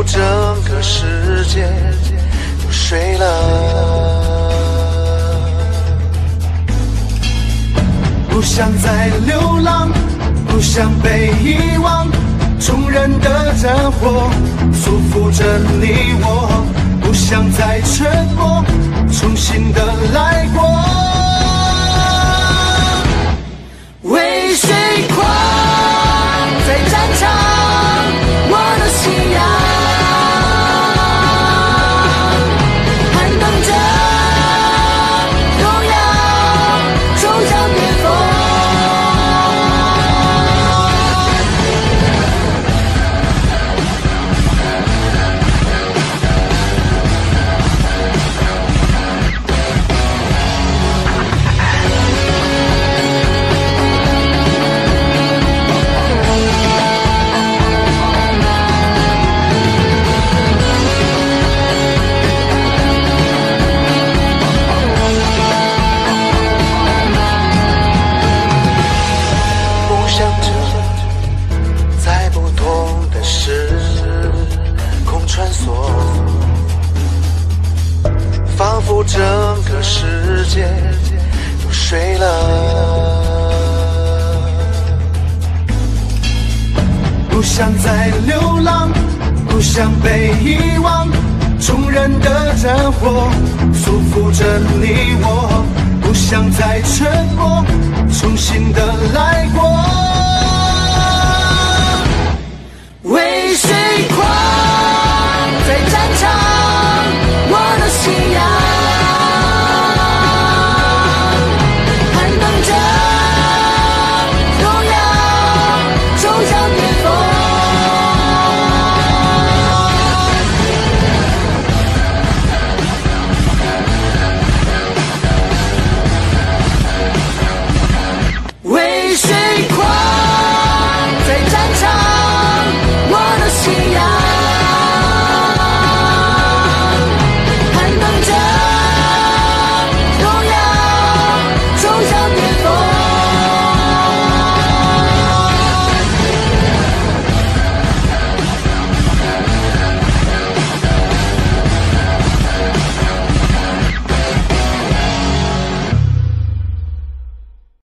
佛整个世界都睡了。不想再流浪，不想被遗忘，众人的战火束缚着你我，不想再沉默，重新的来过。为谁狂？在战场，我的信仰还等着荣耀冲向巅峰。仿佛整个世界都睡了。不想再流浪，不想被遗忘，众人的战火束缚着你我，不想再沉默，